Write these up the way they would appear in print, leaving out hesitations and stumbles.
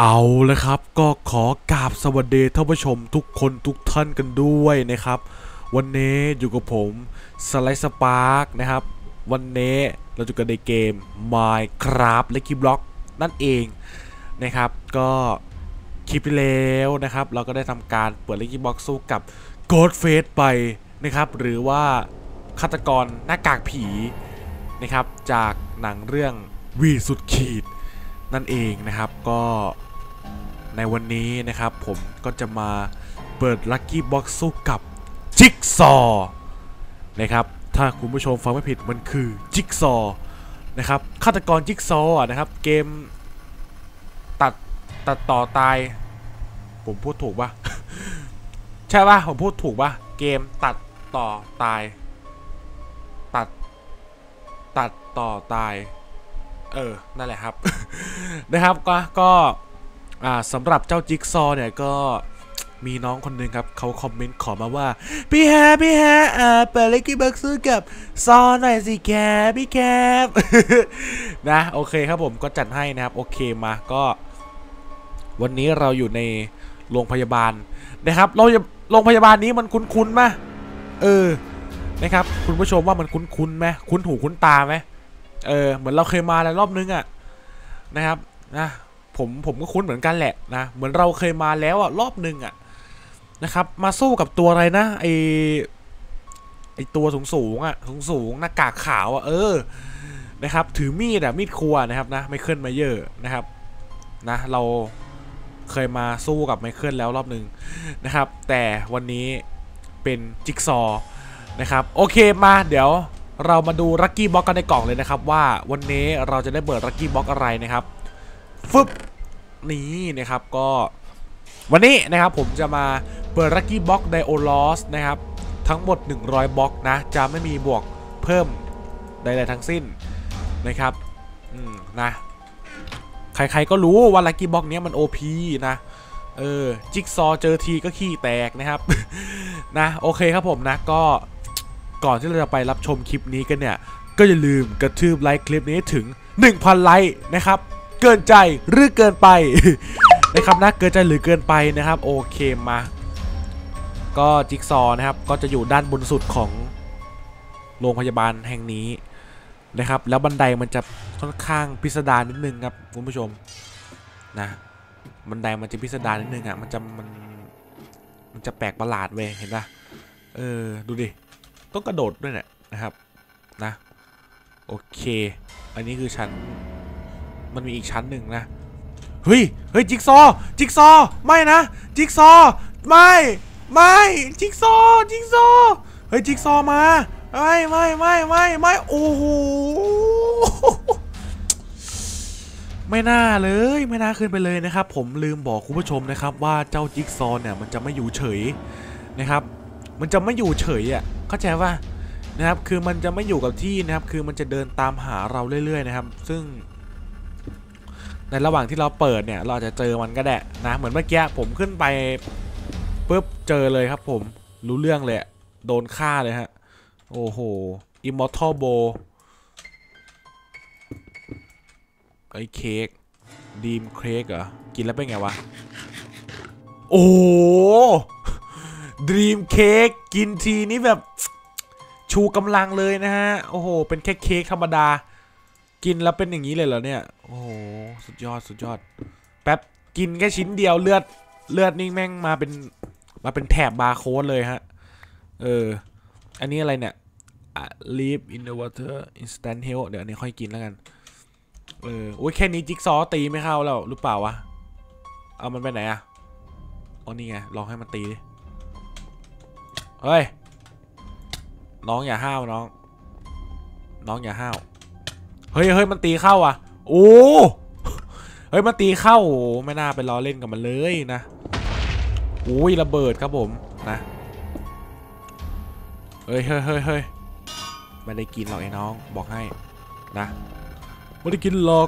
เอาเลยครับก็ขอกราบสวัสดีท่านผู้ชมทุกคนทุกท่านกันด้วยนะครับวันนี้อยู่กับผมสไลด์สปาร์กนะครับวันนี้เราจะกันในเกม Minecraft Lucky Block นั่นเองนะครับก็คลิปที่แล้วนะครับเราก็ได้ทำการเปิด Lucky Block สู้กับ Ghostface ไปนะครับหรือว่าฆาตกรหน้ากากผีนะครับจากหนังเรื่องวีสุดขีดนั่นเองนะครับก็ในวันนี้นะครับผมก็จะมาเปิด Lucky Box สู้กับจิ๊กซอนะครับถ้าคุณผู้ชมฟังไม่ผิดมันคือจิ๊กซอนะครับฆาตกรจิ๊กซอนะครับเกมตัดต่อตายผมพูดถูกปะ ใช่ปะผมพูดถูกปะเกมตัดต่อตายตัดต่อตายนั่นแหละครับ นะครับก็สำหรับเจ้าจิ๊กซอเนี่ยก็มีน้องคนหนึ่งครับเขาคอมเมนต์ขอมาว่าพี่แฮเปิดเลกี้เบิร์กซื้อกับซอหน่อยสิแคพี่แคป นะโอเคครับผมก็จัดให้นะครับโอเคมาก็วันนี้เราอยู่ในโรงพยาบาลนะครับโรงพยาบาลนี้มันคุ้นๆไหมนะครับคุณผู้ชมว่ามันคุ้นไหมคุ้นหูคุ้นตาไหมเหมือนเราเคยมาแล้วรอบนึงอ่ะนะครับนะผมก็คุ้นเหมือนกันแหละนะเหมือนเราเคยมาแล้วอ่ะรอบนึงอ่ะนะครับมาสู้กับตัวอะไรนะไอตัวสูงอ่ะสูงหน้ากากขาวอ่ะนะครับถือมีดมีดครัวนะครับนะไมเคิลมาเยอร์นะครับนะเราเคยมาสู้กับไมเคิลแล้วรอบนึงนะครับแต่วันนี้เป็นจิ๊กซอนะครับโอเคมาเดี๋ยวเรามาดูลัคกี้บ็อกกันในกล่องเลยนะครับว่าวันนี้เราจะได้เปิดลัคกี้บ็อกอะไรนะครับฟึบนี่นะครับก็วันนี้นะครับผมจะมาเปิดลัคกี้บ็อกไดโอลอสนะครับทั้งหมด100บล็อกนะจะไม่มีบวกเพิ่มใดๆทั้งสิ้นนะครับนะใครๆก็รู้ว่าลัคกี้บ็อกนี้มัน OP นะจิ๊กซอเจอทีก็ขี้แตกนะครับ นะโอเคครับผมนะก็ก่อนที่เราจะไปรับชมคลิปนี้กันเนี่ยก็อย่าลืมกระทืบไลค์คลิปนี้ถึง 1,000 ไลค์นะครับเกินใจหรือเกินไป นะครับนะเกินใจหรือเกินไปนะครับโอเคมาก็จิ๊กซอนะครับก็จะอยู่ด้านบนสุดของโรงพยาบาลแห่งนี้นะครับแล้วบันไดมันจะค่อนข้างพิสดารนิดนึงครับคุณผู้ชมนะบันไดมันจะพิสดารนิดนึงอ่ะมันจะแปลกประหลาดเว้ยเห็นปะดูดิต้องกระโดดด้วยเนี่ยนะครับนะโอเคอันนี้คือชั้นมันมีอีกชั้นหนึ่งนะเฮ้ยจิ๊กซอไม่นะจิ๊กซอไม่จิ๊กซอเฮ้ยจิ๊กซอมาไม่โอ้โหไม่น่าเลยไม่น่าขึ้นไปเลยนะครับผมลืมบอกคุณผู้ชมนะครับว่าเจ้าจิ๊กซอเนี่ยมันจะไม่อยู่เฉยนะครับมันจะไม่อยู่เฉยอ่ะเข้าใจว่านะครับคือมันจะไม่อยู่กับที่นะครับคือมันจะเดินตามหาเราเรื่อยๆนะครับซึ่งในระหว่างที่เราเปิดเนี่ยเราอาจจะเจอมันก็ได้นะเหมือนเมื่อกี้ผมขึ้นไปปุ๊บเจอเลยครับผมรู้เรื่องเลยโดนฆ่าเลยฮะโอ้โห Immortal Bow ไอ้เค้กดีมเค้กเหรอกินแล้วเป็นไงวะโอ้ดีมเค้กกินทีนี้แบบชูกำลังเลยนะฮะโอ้โหเป็นแค่เค้กธรรมดากินแล้วเป็นอย่างนี้เลยเหรอเนี่ยโอ้โหสุดยอดแป๊บกินแค่ชิ้นเดียวเลือดนี่แม่งมาเป็นแถบบาร์โค้ดเลยฮะอันนี้อะไรเนี่ยleave in the water instant health เดี๋ยวอันนี้ค่อยกินแล้วกันโอ้ยแค่นี้จิ๊กซอตีไม่เข้าแล้วหรือเปล่าวะเอามันไปไหนอะอ๋อนี่ไงลองให้มันตีดิเฮ้ยน้องอย่าห้าวน้องอย่าห้าวเฮ้ยมันตีเข้าอ่ะโอ้เฮ้ยมันตีเข้าไม่น่าไปล้อเล่นกับมันเลยนะโอ้ยระเบิดครับผมนะเฮ้ยไม่ได้กินหรอกไอ้น้องบอกให้นะไม่ได้กินหรอก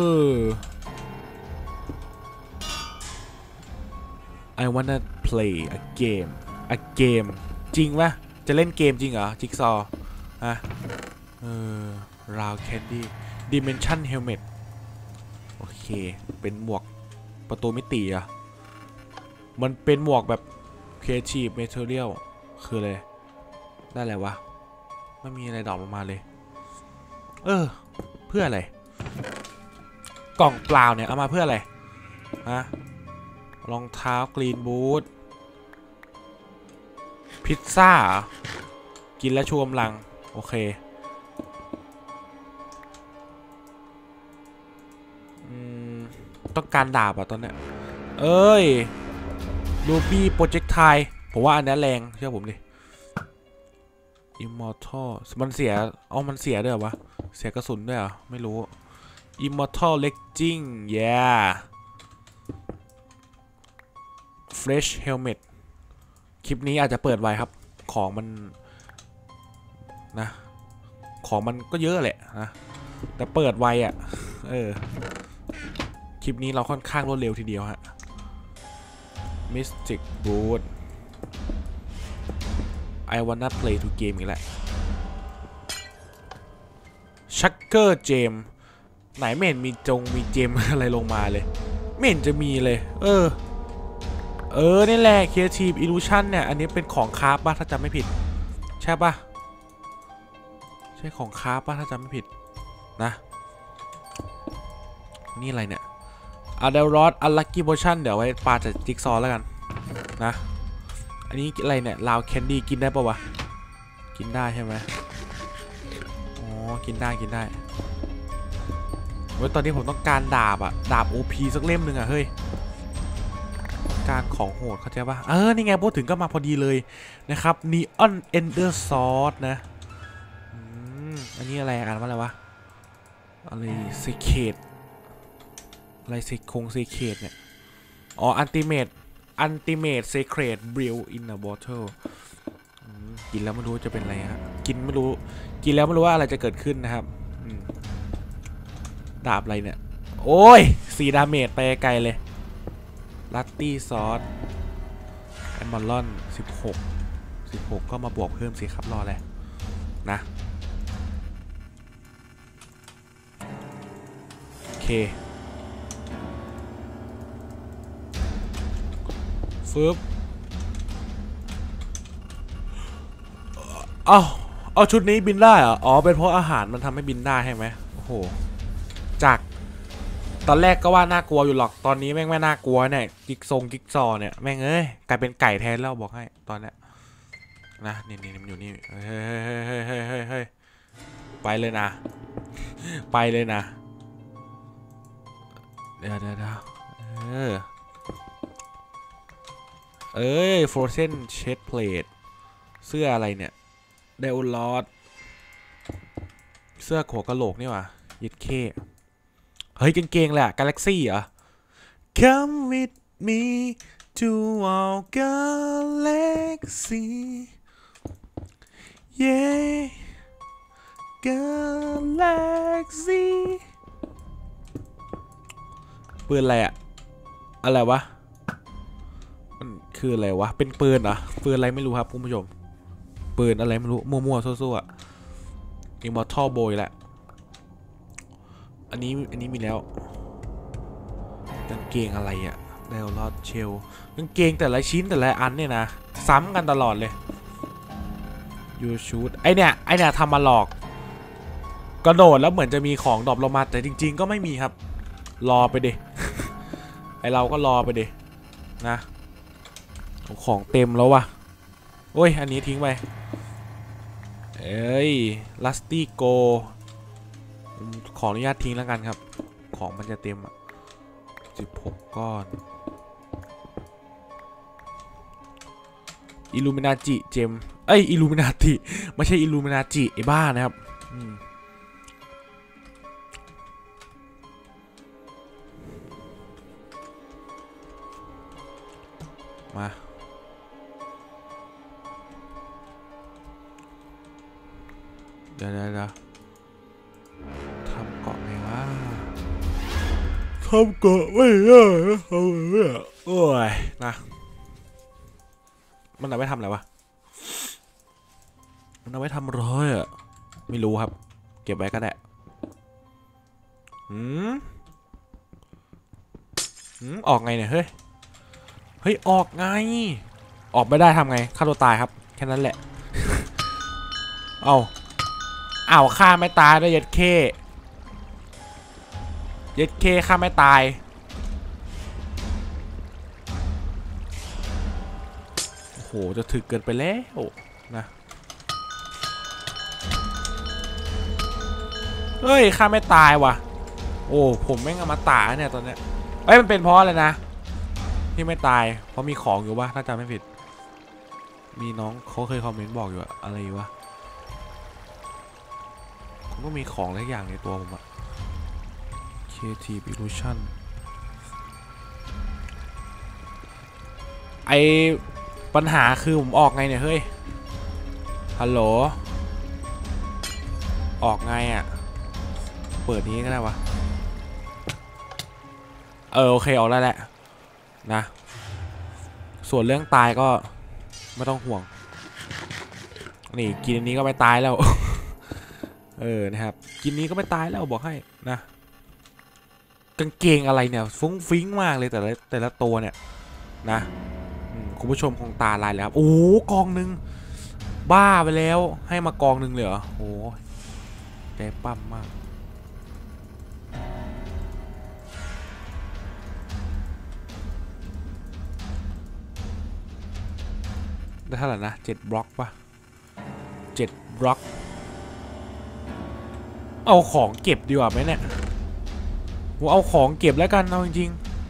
I wanna play a game จริงปะจะเล่นเกมจริงเหรอจิ๊กซอฮะRound Candy Dimension Helmet โอเคเป็นหมวกประตูมิติอะมันเป็นหมวกแบบ Creative Material คืออะไรได้อะไรวะไม่มีอะไรดอกออกมาเลยเพื่ออะไรกล่องเปล่าเนี่ยเอามาเพื่ออะไรฮะรองเท้ากรีนบูทพิซซ่ากินแล้วชูกำลังโอเคต้องการดาบอะตอนเนี้ยรูบี้โปรเจกต์ไทผมว่าอันนี้แรงเชื่อผมดิ Immortal มันเสียมันเสียด้วยเหรอวะเสียกระสุนด้วยเหรอไม่รู้ Immortal Legging yeah Fresh Helmet คลิปนี้อาจจะเปิดไว้ครับของมันนะของมันก็เยอะแหละนะแต่เปิดไวอ่ะคลิปนี้เราค่อนข้างรวดเร็วทีเดียวฮะ Mystic Boot I wanna play to game อีกแล้ว Sugar Gem ไหนไม่เห็นมีเจมอะไรลงมาเลยไม่เห็นจะมีเลยนี่แหละ Creative Illusion เนี่ยอันนี้เป็นของคราฟป่ะถ้าจำไม่ผิดใช่ป่ะใช่ของคราฟป่ะถ้าจำไม่ผิดนะนี่อะไรเนี่ยอะเดลรอดอัลลัคกี้โพชั่นเดี๋ยวไว้ปาจากจิ๊กซอว์แล้วกันนะอันนี้อะไรเนี่ยลาวแคนดี้กินได้ปะวะกินได้ใช่ไหมอ๋อกินได้เว้ยตอนนี้ผมต้องการดาบอะดาบ OP สักเล่มหนึ่งอะเฮ้ยการของโหดเข้าใจป่ะนี่ไงพูดถึงก็มาพอดีเลยนะครับ Neon Ender Sword นะอันนี้อะไรอ่านว่าอะไรวะอะไรเซเคตอะไรเซเคตเนี่ยอ๋อ Ultimate Secret Brew in a Bottle กินแล้วไม่รู้จะเป็นอะไรฮะกินแล้วไม่รู้ว่าอะไรจะเกิดขึ้นนะครับดาบอะไรเนี่ยโอ้ย4 ดาเมจไปไกลเลยลัตตี้ซอสแอนมอนลอน16ก็มาบวกเพิ่มสิครับรอเลยนะโอเคฟึบเอาชุดนี้บินได้เหรออ๋อเป็นเพราะอาหารมันทำให้บินได้ใช่ไหมโอ้โหจากตอนแรกก็ว่าน่ากลัวอยู่หรอกตอนนี้แม่งไม่น่ากลัวเนี่ยกิ๊กซอเนี่ยแม่งกลายเป็นไก่แทนแล้วบอกให้ตอนเนี้ยนะนี่มันอยู่นี่เฮ้ยไปเลยนะเดี๋ยวฟรอเซนเชดเพลทเสื้ออะไรเนี่ยเดลลอดเสื้อหัวกะโหลกนี่หว่ายิดเคเฮ้ยกางเกงแหละกาแล็กซี่เหรอ Come with me to our galaxy yeah galaxy ปืนอะไรอะอะไรวะมันคืออะไรวะเป็นปืนเหรอปืนอะไรไม่รู้ครับคุณผู้ชมปืนอะไรไม่รู้มั่วๆซั่วๆ Immortal Boy แหละอันนี้มีแล้วกางเกงอะไรอะเดลลอดเชลกางเกงแต่ละชิ้นแต่ละอันเนี่ยนะซ้ำกันตลอดเลยยูชูดไอเนี่ยทำมาหลอกกระโดดแล้วเหมือนจะมีของดรอปลงมาแต่จริงๆก็ไม่มีครับรอไปดิ ไอเราก็รอไปดินะของเต็มแล้ววะโอ้ยอันนี้ทิ้งไปลัสตี้โกขออนุญาตทิ้งแล้วกันครับของมันจะเต็ม16 ก้อนอิลูมินาจิเจมอิลูมินาติไม่ใช่อิลูมินาจิไอ้บ้านะครับมาเดี๋ยวทำเกาะไงวะทำเกาะไม่ได้โอ้ยนะมันเอาไว้ทำอะไรวะมันเอาไว้ทำร้อยอะไม่รู้ครับเก็บไว้ก็ได้ออกไงเนี่ยเฮ้ยออกไงออกไม่ได้ทำไงฆ่าตัวตายครับแค่นั้นแหละ เอาฆ่าไม่ตายด้วยเย็ดเคฆ่าไม่ตายโอ้โหจะถึกเกินไปแล้วนะเฮ้ยฆ่าไม่ตายว่ะโอ้ผมแม่งอมตะเนี่ยตอนเนี้ยมันเป็นเพราะอะไรนะที่ไม่ตายเพราะมีของอยู่วะถ้าจำไม่ผิดมีน้องเขาเคยคอมเมนต์บอกอยู่อะไรวะผมก็มีของหลายอย่างในตัวผมอะ Creative Illusion ไอปัญหาคือผมออกไงเนี่ยเฮ้ยฮัลโหลออกไงอะเปิดนี้ก็ได้วะโอเคออกได้แหละนะส่วนเรื่องตายก็ไม่ต้องห่วงนี่กินอันนี้ก็ไม่ตายแล้วนะครับกินนี้ก็ไม่ตายแล้วบอกให้นะกางเกงอะไรเนี่ยฟุ้งฟิ้งมากเลยแต่ละตัวเนี่ยนะคุณผู้ชมคงตาลายแล้วโอ้กองหนึ่งบ้าไปแล้วให้มากองหนึ่งเลยเหรอโอ้ใจปั้มมากได้เท่าไหร่นะ7 บล็อกป่ะ7 บล็อกเอาของเก็บดีกว่าไหมเนี่ยผมเอาของเก็บแล้วกันเอาจริง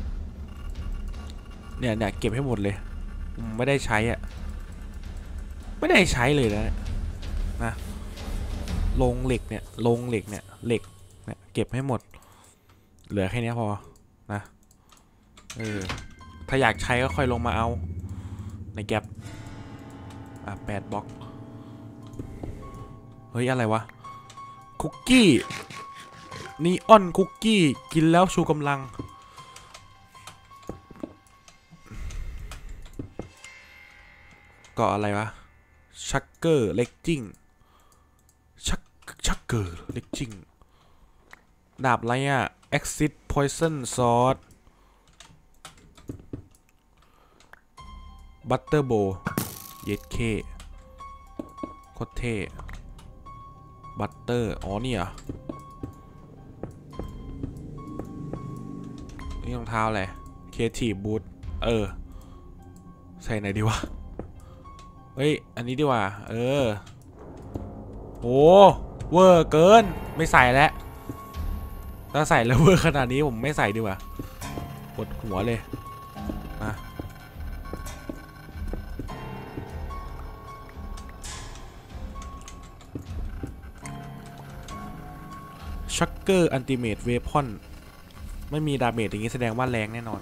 ๆเนี่ยเก็บให้หมดเลยไม่ได้ใช้อ่ะไม่ได้ใช้เลยนะลงเหล็กเนี่ยเหล็กเนี่ยเก็บให้หมดเหลือแค่นี้พอนะถ้าอยากใช้ก็ค่อยลงมาเอาในแก็บ8 บล็อกเฮ้ยอะไรวะคุกกี้นีออนคุกกี้กินแล้วชูกำลังก็อะไรวะชักเกอร์เล็กจิ้งชักเกอร์เล็กจิ้งดาบอะไรอ่ะ Exit Poison Sword Butter Bow เย็ดเคโคตรเท่บัตเตอร์นี่อ่ะนี่รองเท้าอะไร Creative Boot ใส่ไหนดีวะเฮ้ยอันนี้ดีกว่าโอ้เวอร์เกินไม่ใส่แล้วถ้าใส่แล้วเวอร์ขนาดนี้ผมไม่ใส่ดีกว่าปวดหัวเลยนะชักเกอร์อันติเมทเวพอนไม่มีดาเมจอย่างนี้แสดงว่าแรงแน่นอน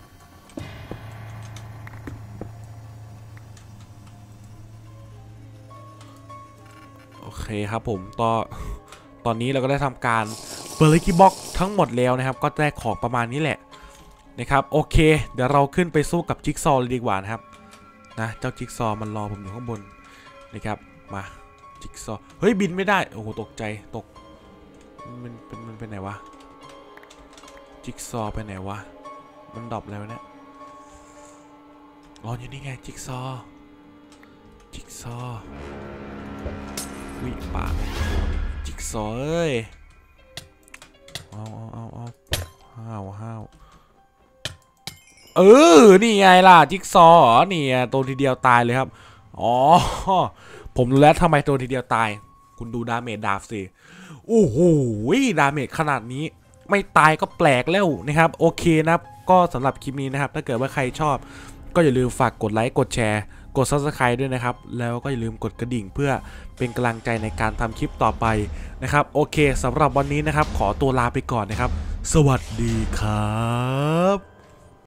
โอเคครับผมตอนนี้เราก็ได้ทำการเปิดลัคกี้บ็อกทั้งหมดแล้วนะครับก็ได้ของประมาณนี้แหละนะครับโอเคเดี๋ยวเราขึ้นไปสู้กับจิ๊กซอว์เลยดีกว่านะครับนะเจ้าจิ๊กซอว์มันรอผมอยู่ข้างบนนะครับมาจิ๊กซอว์เฮ้ยบินไม่ได้โอ้โหตกใจตกมันไปไหนวะจิ๊กซอว์ไปไหนวะมันดรอปแล้วเนี่ยอยู่นี่ไงจิ๊กซอว์วิป่าจิ๊กซอว์เอ้ยเอาห้าวนี่ไงล่ะจิ๊กซอว์นี่ตัวทีเดียวตายเลยครับผมรู้แล้วทำไมตัวทีเดียวตายคุณดูดาเมจดาบสิโอ้โหดาเมจขนาดนี้ไม่ตายก็แปลกแล้วนะครับโอเคนะครับก็สำหรับคลิปนี้นะครับถ้าเกิดว่าใครชอบก็อย่าลืมฝากกดไลค์กดแชร์กด Subscribe ด้วยนะครับแล้วก็อย่าลืมกดกระดิ่งเพื่อเป็นกำลังใจในการทำคลิปต่อไปนะครับโอเคสำหรับวันนี้นะครับขอตัวลาไปก่อนนะครับสวัสดีครับ